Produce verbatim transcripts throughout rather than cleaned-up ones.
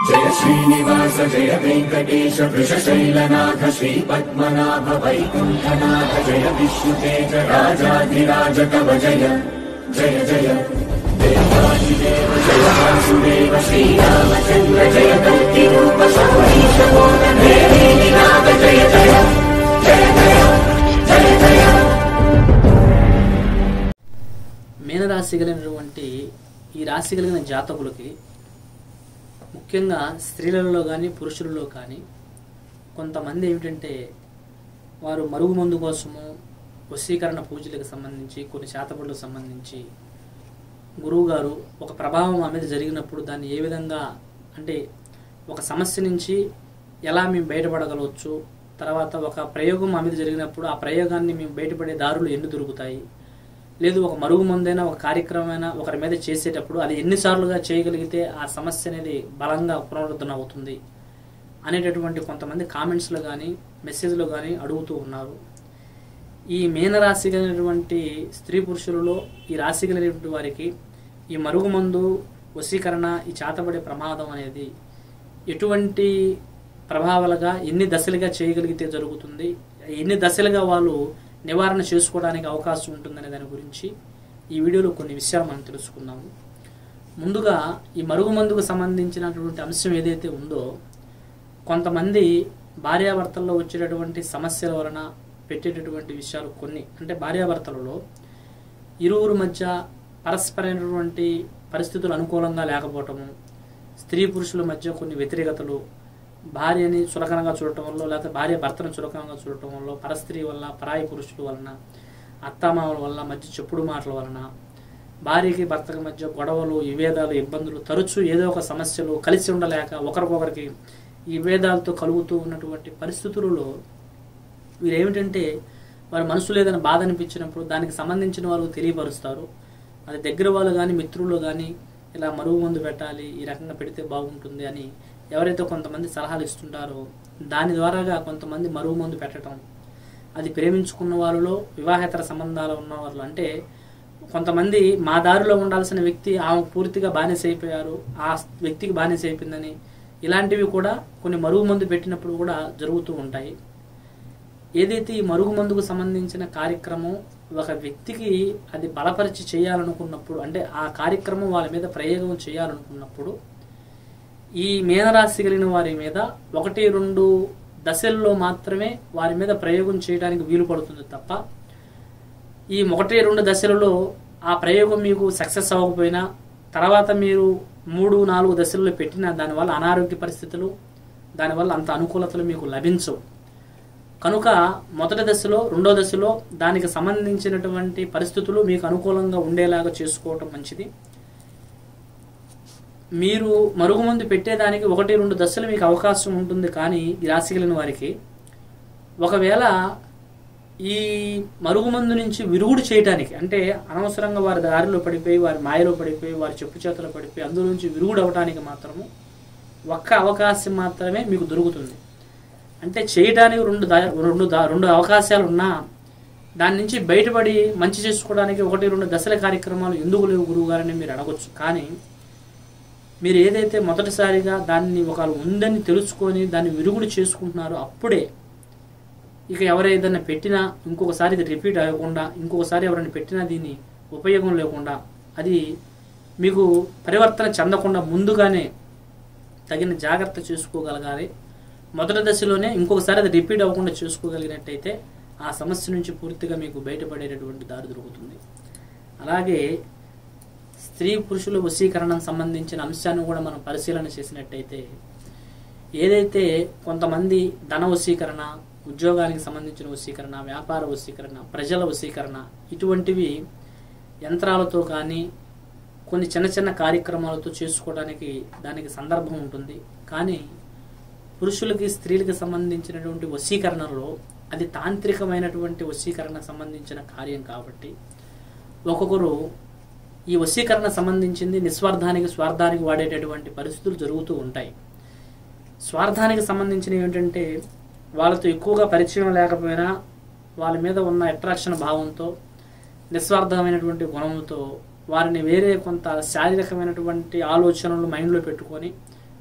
जय श्रीनिवास जय वेंकटेश वृषशैलनाथ श्री पद्मनाभ वैकुंठनाथ जय विष्णुतेज राजाधिराज तव जय जय जय देवादिदेव जय वासुदेव श्रीरामचंद्र जय कल्किरूप शौरीश मोदन देवीनाथ जय जय जय जय जय जय। మీనరాశి కలిగినటువంటి ఈ రాశి కలిగిన జాతకులకి ముఖ్యంగా స్త్రీలలో కానీ పురుషులలో కానీ కొంతమంది ఏమిటంటే వారు మరుగుమందు కోసము వశీకరణ పూజలకు సంబంధించి కొన్ని శాతపడులకు సంబంధించి గురువుగారు ఒక ప్రభావం మా మీద జరిగినప్పుడు దాన్ని ఏ విధంగా అంటే ఒక సమస్య నుంచి ఎలా మేము బయటపడగలవచ్చు, తర్వాత ఒక ప్రయోగం మా మీద జరిగినప్పుడు ఆ ప్రయోగాన్ని మేము బయటపడే దారులు ఎన్ని దొరుకుతాయి, లేదు ఒక మరుగుమందైనా ఒక కార్యక్రమమైనా ఒకరి మీద చేసేటప్పుడు అది ఎన్నిసార్లుగా చేయగలిగితే ఆ సమస్య అనేది బలంగా పునరుద్ధరణ అవుతుంది అనేటటువంటి కొంతమంది కామెంట్స్లో కానీ మెసేజ్లో కానీ అడుగుతూ ఉన్నారు. ఈ మీనరాశి కలిగినటువంటి స్త్రీ పురుషులలో ఈ రాశి కలిగినటువంటి వారికి ఈ మరుగుమందు వశీకరణ ఈ చేతబడే ప్రమాదం అనేది ఎటువంటి ప్రభావాలుగా ఎన్ని దశలుగా చేయగలిగితే జరుగుతుంది, ఎన్ని దశలుగా వాళ్ళు నివారణ చేసుకోవడానికి అవకాశం ఉంటుందనే దాని గురించి ఈ వీడియోలో కొన్ని విషయాలు మనం తెలుసుకున్నాము. ముందుగా ఈ మరుగుమందుకు సంబంధించినటువంటి అంశం ఏదైతే ఉందో, కొంతమంది భార్యాభర్తల్లో వచ్చేటటువంటి సమస్యల వలన పెట్టేటటువంటి విషయాలు కొన్ని అంటే భార్యాభర్తలలో ఇరువురు మధ్య పరస్పరమైనటువంటి పరిస్థితులు అనుకూలంగా లేకపోవటము, స్త్రీ పురుషుల మధ్య కొన్ని వ్యతిరేకతలు, భార్యని చులకనగా చూడటం వల్ల లేకపోతే భార్య భర్తను చులకనగా చూడటం వల్ల, పరస్త్రీ వల్ల, పరాయి పురుషుల వలన, అత్తామామల వల్ల మధ్య చెప్పుడు మాటల వలన, భార్యకి భర్తకి మధ్య గొడవలు, విభేదాలు, ఇబ్బందులు, తరచూ ఏదో ఒక సమస్యలు, కలిసి ఉండలేక ఒకరికొకరికి ఈ విభేదాలతో కలుగుతూ ఉన్నటువంటి పరిస్థితులలో వీరు ఏమిటంటే వారి మనసులో ఏదైనా బాధ అనిపించినప్పుడు దానికి సంబంధించిన వాళ్ళు తెలియపరుస్తారు. అది దగ్గర వాళ్ళు కానీ మిత్రులు కానీ ఇలా మరుగు మందు పెట్టాలి, ఈ రకంగా పెడితే బాగుంటుంది అని ఎవరైతే కొంతమంది సలహాలు ఇస్తుంటారో దాని ద్వారాగా కొంతమంది మరుగు మందు పెట్టడం, అది ప్రేమించుకున్న వాళ్ళలో వివాహేతర సంబంధాలు ఉన్న వాళ్ళు అంటే కొంతమంది మా దారిలో ఉండాల్సిన వ్యక్తి ఆమె పూర్తిగా బానిస అయిపోయారు, ఆ వ్యక్తికి బానిస అయిపోయిందని ఇలాంటివి కూడా కొన్ని మరుగు మందు పెట్టినప్పుడు కూడా జరుగుతూ ఉంటాయి. ఏదైతే ఈ మరుగు మందుకు సంబంధించిన కార్యక్రమం ఒక వ్యక్తికి అది బలపరిచి చేయాలనుకున్నప్పుడు అంటే ఆ కార్యక్రమం వాళ్ళ మీద ప్రయోగం చేయాలనుకున్నప్పుడు ఈ మీనరాశి కలిగిన వారి మీద ఒకటి రెండు దశల్లో మాత్రమే వారి మీద ప్రయోగం చేయడానికి వీలు పడుతుంది తప్ప ఈ ఒకటి రెండు దశలలో ఆ ప్రయోగం మీకు సక్సెస్ అవ్వకపోయినా తర్వాత మీరు మూడు నాలుగు దశల్లో పెట్టినా దానివల్ల అనారోగ్య పరిస్థితులు, దానివల్ల అంత అనుకూలతలు మీకు లభించవు. కనుక మొదటి దశలో రెండో దశలో దానికి సంబంధించినటువంటి పరిస్థితులు మీకు అనుకూలంగా ఉండేలాగా చేసుకోవటం మంచిది. మీరు మరుగుమందు పెట్టేదానికి ఒకటి రెండు దశలు మీకు అవకాశం ఉంటుంది. కానీ ఈ రాశి కలిగిన వారికి ఒకవేళ ఈ మరుగుమందు నుంచి విరుగుడు చేయడానికి అంటే అనవసరంగా వారి దారిలో పడిపోయి వారి మాయలో పడిపోయి వారి చెప్పు చేతుల్లో పడిపోయి అందులో నుంచి విరుగుడు అవడానికి మాత్రము ఒక్క అవకాశం మాత్రమే మీకు దొరుకుతుంది. అంటే చేయడానికి రెండు దా రెండు దా రెండు అవకాశాలు ఉన్నా దాని నుంచి బయటపడి మంచి చేసుకోవడానికి ఒకటి రెండు దశల కార్యక్రమాలు ఎందుకు లేవు గురువు గారని మీరు అడగొచ్చు. కానీ మీరు ఏదైతే మొదటిసారిగా దాన్ని ఒక ఉందని తెలుసుకొని దాన్ని విరుగుడు చేసుకుంటున్నారో అప్పుడే ఇక ఎవరైనా పెట్టినా ఇంకొకసారి ఇది రిపీట్ అవ్వకుండా ఇంకొకసారి ఎవరైనా పెట్టినా దీన్ని ఉపయోగం లేకుండా అది మీకు పరివర్తన చెందకుండా ముందుగానే తగిన జాగ్రత్త చేసుకోగలగాలి. మొదటి దశలోనే ఇంకొకసారి అది రిపీట్ అవ్వకుండా చేసుకోగలిగినట్టయితే ఆ సమస్య నుంచి పూర్తిగా మీకు బయటపడేటటువంటి దారి దొరుకుతుంది. అలాగే స్త్రీ పురుషుల వశీకరణకు సంబంధించిన అంశాన్ని కూడా మనం పరిశీలన చేసినట్టయితే ఏదైతే కొంతమంది ధన వశీకరణ, ఉద్యోగానికి సంబంధించిన వశీకరణ, వ్యాపార వశీకరణ, ప్రజల వశీకరణ ఇటువంటివి యంత్రాలతో కానీ కొన్ని చిన్న చిన్న కార్యక్రమాలతో చేసుకోవడానికి దానికి సందర్భం ఉంటుంది. కానీ పురుషులకి స్త్రీలకు సంబంధించినటువంటి వశీకరణలో అది తాంత్రికమైనటువంటి వశీకరణ సంబంధించిన కార్యం కాబట్టి ఒక్కొక్కరు ఈ వశీకరణ సంబంధించింది నిస్వార్థానికి స్వార్థానికి వాడేటటువంటి పరిస్థితులు జరుగుతూ ఉంటాయి. స్వార్థానికి సంబంధించినవి ఏంటంటే వాళ్ళతో ఎక్కువగా పరిచయం లేకపోయినా వాళ్ళ మీద ఉన్న అట్రాక్షన్ భావంతో నిస్వార్థమైనటువంటి గుణంతో వారిని వేరే కొంత శారీరకమైనటువంటి ఆలోచనలు మైండ్లో పెట్టుకొని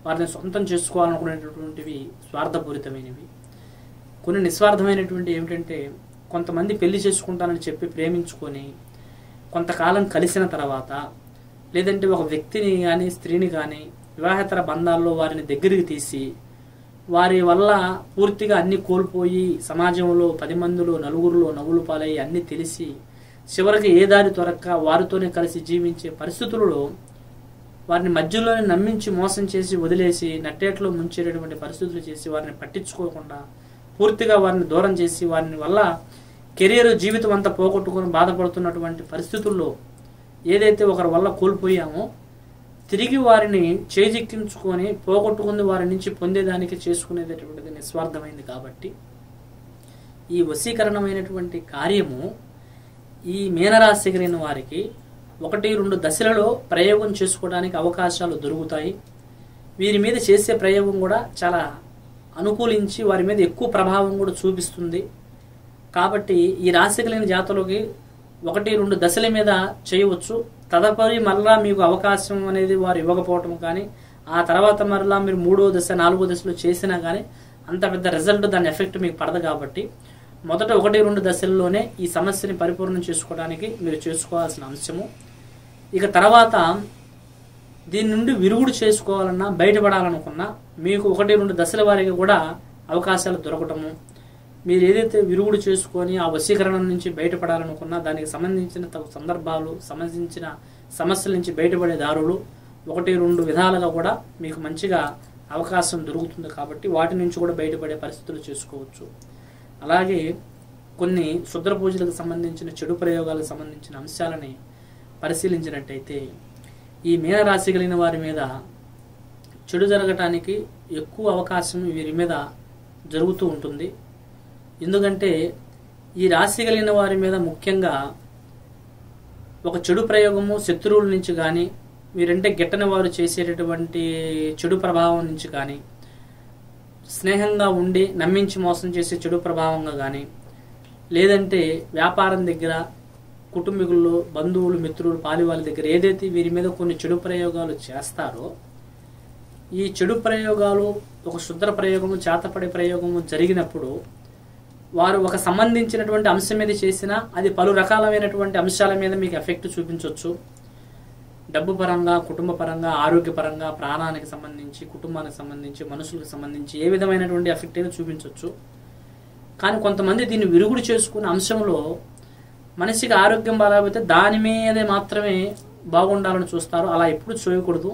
వారిని సొంతం చేసుకోవాలనుకునేటటువంటివి స్వార్థపూరితమైనవి. కొన్ని నిస్వార్థమైనటువంటి ఏమిటంటే కొంతమంది పెళ్లి చేసుకుంటానని చెప్పి ప్రేమించుకొని కొంతకాలం కలిసిన తర్వాత, లేదంటే ఒక వ్యక్తిని కానీ స్త్రీని కానీ వివాహేతర బంధాల్లో వారిని దగ్గరికి తీసి వారి వల్ల పూర్తిగా అన్ని కోల్పోయి సమాజంలో పది మందిలో నలుగురిలో నవ్వులు పాలై అన్నీ తెలిసి చివరికి ఏ దారి దొరక్క వారితోనే కలిసి జీవించే పరిస్థితులలో వారిని మధ్యలోనే నమ్మించి మోసం చేసి వదిలేసి నట్టేట్లో ముంచేటటువంటి పరిస్థితులు చేసి వారిని పట్టించుకోకుండా పూర్తిగా వారిని దూరం చేసి వారిని వల్ల కెరీర్ జీవితం అంతా పోగొట్టుకొని బాధపడుతున్నటువంటి పరిస్థితుల్లో ఏదైతే ఒకరి వల్ల కోల్పోయామో తిరిగి వారిని చేజిక్కించుకొని పోగొట్టుకుని వారి నుంచి పొందేదానికి చేసుకునేటటువంటిది నిస్వార్థమైంది. కాబట్టి ఈ వశీకరణమైనటువంటి కార్యము ఈ మీనరాశి కలిగిన వారికి ఒకటి రెండు దశలలో ప్రయోగం చేసుకోవడానికి అవకాశాలు దొరుకుతాయి. వీరి మీద చేసే ప్రయోగం కూడా చాలా అనుకూలించి వారి మీద ఎక్కువ ప్రభావం కూడా చూపిస్తుంది. కాబట్టి ఈ రాశి కలిగిన జాతకులకి ఒకటి రెండు దశల మీద చేయవచ్చు. తదుపరి మరలా మీకు అవకాశం అనేది వారు ఇవ్వకపోవటం కానీ ఆ తర్వాత మరలా మీరు మూడో దశ నాలుగో దశలో చేసినా కానీ అంత పెద్ద రిజల్ట్ దాని ఎఫెక్ట్ మీకు పడదు. కాబట్టి మొదట ఒకటి రెండు దశల్లోనే ఈ సమస్యని పరిపూర్ణం చేసుకోవడానికి మీరు చేసుకోవాల్సిన అంశము. ఇక తర్వాత దీని నుండి విరుగుడు చేసుకోవాలన్నా బయటపడాలనుకున్నా మీకు ఒకటి రెండు దశల వారికి కూడా అవకాశాలు దొరకటము, మీరు ఏదైతే విరుగుడు చేసుకొని ఆ వశీకరణం నుంచి బయటపడాలనుకున్నా దానికి సంబంధించిన సందర్భాలు సంబంధించిన సమస్యల నుంచి బయటపడే దారులు ఒకటి రెండు విధాలుగా కూడా మీకు మంచిగా అవకాశం దొరుకుతుంది. కాబట్టి వాటి నుంచి కూడా బయటపడే పరిస్థితులు చేసుకోవచ్చు. అలాగే కొన్ని శుద్ర పూజలకు సంబంధించిన చెడు ప్రయోగాలకు సంబంధించిన అంశాలని పరిశీలించినట్టయితే ఈ మీనరాశి కలిగిన వారి మీద చెడు జరగటానికి ఎక్కువ అవకాశం వీరి మీద జరుగుతూ ఉంటుంది. ఎందుకంటే ఈ రాశి కలిగిన వారి మీద ముఖ్యంగా ఒక చెడు ప్రయోగము శత్రువుల నుంచి కానీ వీరంటే గిట్టని వారు చేసేటటువంటి చెడు ప్రభావం నుంచి కానీ స్నేహంగా ఉండి నమ్మించి మోసం చేసే చెడు ప్రభావంగా కానీ లేదంటే వ్యాపారం దగ్గర కుటుంబీకుల్లో బంధువులు మిత్రులు పాలివాళ్ళ దగ్గర ఏదైతే వీరి మీద కొన్ని చెడు ప్రయోగాలు చేస్తారో ఈ చెడు ప్రయోగాలు ఒక శుద్ర ప్రయోగము చేతపడే ప్రయోగము జరిగినప్పుడు వారు ఒక సంబంధించినటువంటి అంశం మీద చేసినా అది పలు రకాలైనటువంటి అంశాల మీద మీకు ఎఫెక్ట్ చూపించవచ్చు. డబ్బు పరంగా, కుటుంబ పరంగా, ఆరోగ్యపరంగా, ప్రాణానికి సంబంధించి, కుటుంబానికి సంబంధించి, మనుషులకు సంబంధించి ఏ విధమైనటువంటి ఎఫెక్ట్ అయినా చూపించవచ్చు. కానీ కొంతమంది దీన్ని విరుగుడు చేసుకునే అంశంలో మనిషికి ఆరోగ్యం బాగాలేకపోతే దాని మీదే మాత్రమే బాగుండాలని చూస్తారు. అలా ఎప్పుడు చేయకూడదు.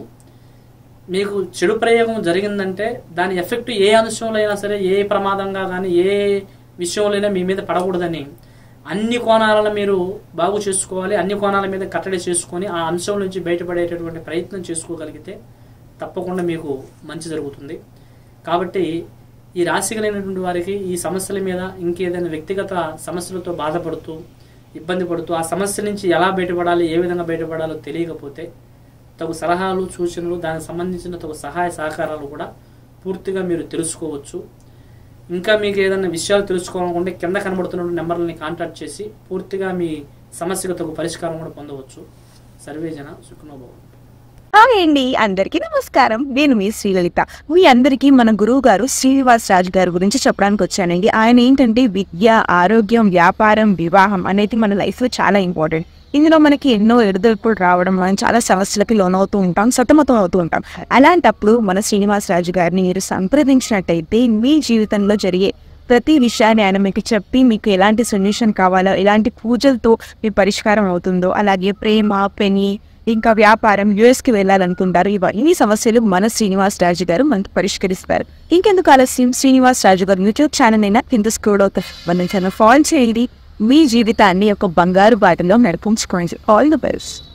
మీకు చెడు ప్రయోగం జరిగిందంటే దాని ఎఫెక్ట్ ఏ అంశంలో అయినా సరే, ఏ ప్రమాదంగా కానీ ఏ విషయంలో మీ మీద పడకూడదని అన్ని కోణాలను మీరు బాగు చేసుకోవాలి. అన్ని కోణాల మీద కట్టడి చేసుకొని ఆ అంశం నుంచి బయటపడేటటువంటి ప్రయత్నం చేసుకోగలిగితే తప్పకుండా మీకు మంచి జరుగుతుంది. కాబట్టి ఈ రాశి కలిగినటువంటి వారికి ఈ సమస్యల మీద ఇంకేదైనా వ్యక్తిగత సమస్యలతో బాధపడుతూ ఇబ్బంది పడుతూ ఆ సమస్య నుంచి ఎలా బయటపడాలి, ఏ విధంగా బయటపడాలో తెలియకపోతే తగు సలహాలు, సూచనలు, దానికి సంబంధించిన తగు సహాయ సహకారాలు కూడా పూర్తిగా మీరు తెలుసుకోవచ్చు. ఇంకా మీకు ఏదైనా విషయాలు తెలుసుకోవాలనుకుంటే కింద కనబడుతున్న నెంబర్లని కాంటాక్ట్ చేసి పూర్తిగా మీ సమస్యకు తగు పరిష్కారం కూడా పొందవచ్చు. సర్వేజన సుఖనో భవంతు. హాయ్ అండి, అందరికీ నమస్కారం. నేను మీ శ్రీలలిత. మీ అందరికీ మన గురువు గారు శ్రీనివాస్ రాజు గారి గురించి చెప్పడానికి వచ్చానండి. ఆయన ఏంటంటే విద్య, ఆరోగ్యం, వ్యాపారం, వివాహం అనేది మన లైఫ్లో చాలా ఇంపార్టెంట్. ఇందులో మనకి ఎన్నో ఎడదొడుపులు రావడం, మనం చాలా సమస్యలకి లోనవుతూ ఉంటాం, సతమతం అవుతూ ఉంటాం. అలాంటప్పుడు మన శ్రీనివాస్ రాజు గారిని మీరు సంప్రదించినట్టయితే మీ జీవితంలో జరిగే ప్రతి విషయాన్ని ఆయన మీకు చెప్పి మీకు ఎలాంటి సొల్యూషన్ కావాలో, ఎలాంటి పూజలతో మీ పరిష్కారం అవుతుందో, అలాగే ప్రేమ, పెని, ఇంకా వ్యాపారం, యుఎస్కి వెళ్ళాలనుకుంటారు, ఇవన్నీ సమస్యలు మన శ్రీనివాస్ రాజు గారు మనకు పరిష్కరిస్తారు. ఇంకెందుకు ఆలస్యం, శ్రీనివాస్ రాజు గారు యూట్యూబ్ ఛానల్ అయినా కింద స్క్రోల్ అవుతారు, మన ఛానల్ ఫాలో చేయండి. మీ జీవితాన్ని ఒక బంగారు బాటలో నడిపించుకోండి. All the best.